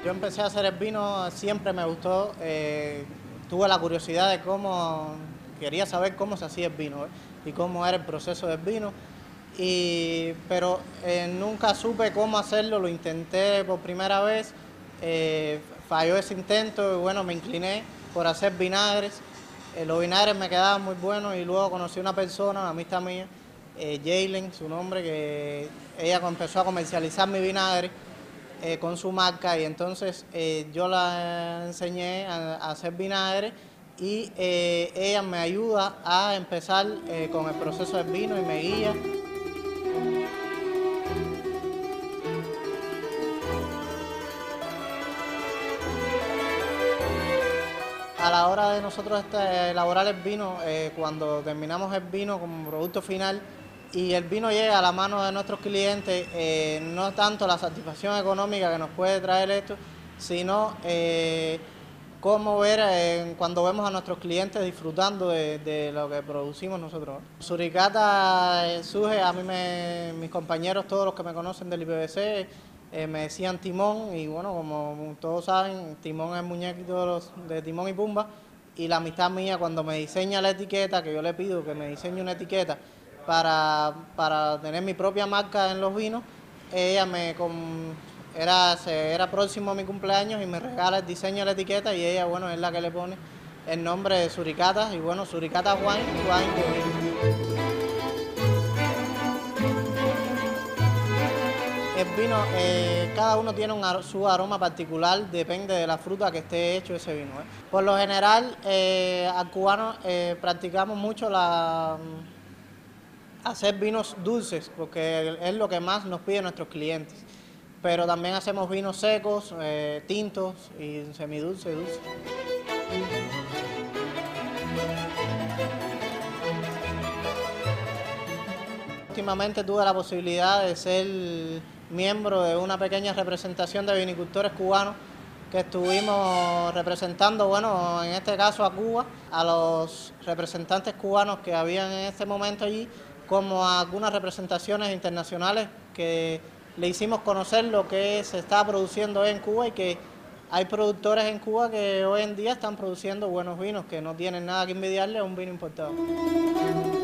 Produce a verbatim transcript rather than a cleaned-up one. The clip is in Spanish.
Yo empecé a hacer el vino, siempre me gustó, eh, tuve la curiosidad de cómo, quería saber cómo se hacía el vino, ¿eh? Y cómo era el proceso del vino, y, pero eh, nunca supe cómo hacerlo, lo intenté por primera vez, eh, falló ese intento y bueno, me incliné por hacer vinagres. Eh, los vinagres me quedaban muy buenos y luego conocí a una persona, una amistad mía, eh, Jaylen, su nombre, que ella empezó a comercializar mi vinagre eh, con su marca y entonces eh, yo la enseñé a, a hacer vinagre y eh, ella me ayuda a empezar eh, con el proceso del vino y me guía. A la hora de nosotros este, elaborar el vino, eh, cuando terminamos el vino como producto final y el vino llega a la mano de nuestros clientes, eh, no tanto la satisfacción económica que nos puede traer esto, sino eh, cómo ver eh, cuando vemos a nuestros clientes disfrutando de, de lo que producimos nosotros. Suricata eh, surge, a mí me, mis compañeros, todos los que me conocen del I P B C, Eh, me decían Timón y bueno, como todos saben, Timón es el muñequito de, los, de Timón y Pumba y la amistad mía cuando me diseña la etiqueta, que yo le pido que me diseñe una etiqueta para, para tener mi propia marca en los vinos, ella me con, era, era próximo a mi cumpleaños y me regala el diseño de la etiqueta y ella, bueno, es la que le pone el nombre de Suricata y bueno, Suricata Wine, Wine de vino. El vino, eh, cada uno tiene un, su aroma particular, depende de la fruta que esté hecho ese vino, ¿eh? Por lo general, eh, al cubano eh, practicamos mucho la, hacer vinos dulces, porque es lo que más nos piden nuestros clientes. Pero también hacemos vinos secos, eh, tintos y semidulce y dulce. Últimamente tuve la posibilidad de ser miembro de una pequeña representación de vinicultores cubanos que estuvimos representando, bueno, en este caso a Cuba, a los representantes cubanos que habían en este momento allí, como a algunas representaciones internacionales que le hicimos conocer lo que se está produciendo en Cuba y que hay productores en Cuba que hoy en día están produciendo buenos vinos que no tienen nada que envidiarle a un vino importado.